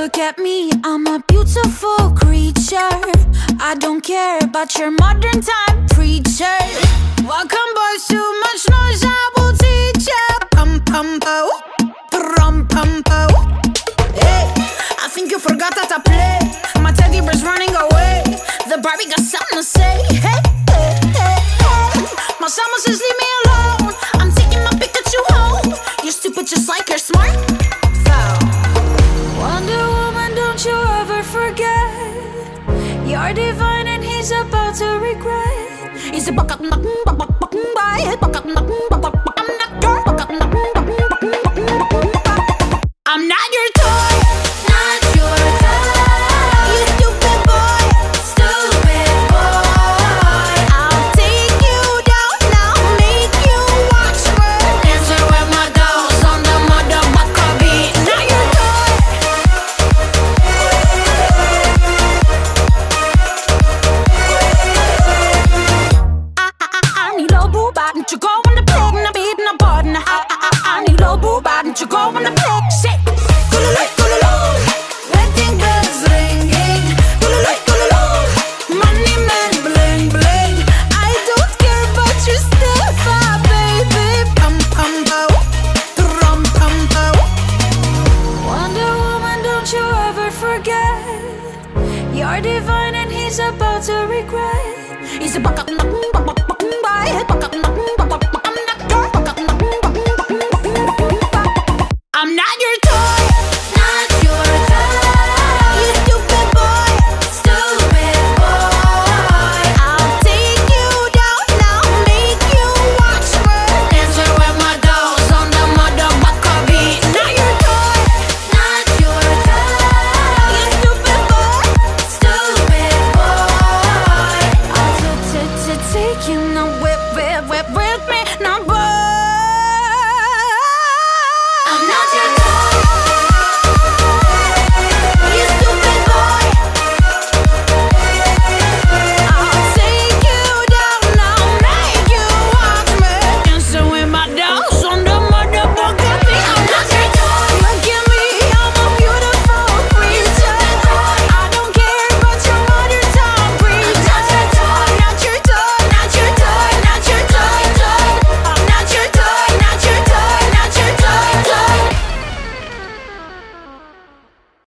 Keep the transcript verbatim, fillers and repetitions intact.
look at me, I'm a beautiful creature. I don't care about your modern time preacher. Welcome boys, too much noise, I will teach ya. Pum pum po, pum pum po. Hey, I think you forgot that I play. My teddy bear's running away. The Barbie got something to say. Hey, hey, hey, hey. My summer says leave me alone. I'm taking my Pikachu home. You're stupid just like you're smart. Wonder Woman, don't you ever forget, you're divine and he's about to regret. He's a buck up, buck buck buck buck buck buck buck buck buck. I'm not your buck buck buck buck. I'm not your toy, not your toy. You stupid boy, stupid boy. I'll take you down now, make you watch me dancing with my dolls on the motherfucker beat. Not your toy. I need a boo bot, and you go on the pig, and I'm beating a button. I, I, I, I need a boo bot, and you go on the pig. Shit. Kululu, kululu. Wedding bells ringing. Kululu, kululu. Money man bling bling. I don't care about your stuff, ah, baby. Pum pum po, pum pum po. Wonder Woman, don't you ever forget, you're divine and he's about to regret. He's a buck up, buck buck buck buck buck buck buck